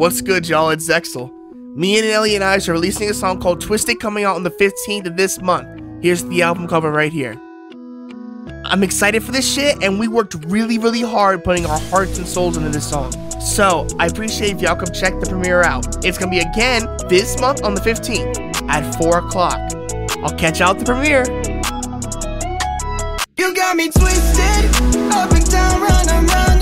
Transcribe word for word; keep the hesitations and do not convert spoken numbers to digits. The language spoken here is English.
What's good, y'all? It's Zexel. Me and Alien Eyes are releasing a song called Twisted coming out on the fifteenth of this month. Here's the album cover right here. I'm excited for this shit, and we worked really, really hard putting our hearts and souls into this song. So, I appreciate if y'all come check the premiere out. It's gonna be again this month on the fifteenth at four o'clock. I'll catch y'all at the premiere. You got me twisted, up and down, run, I'm running.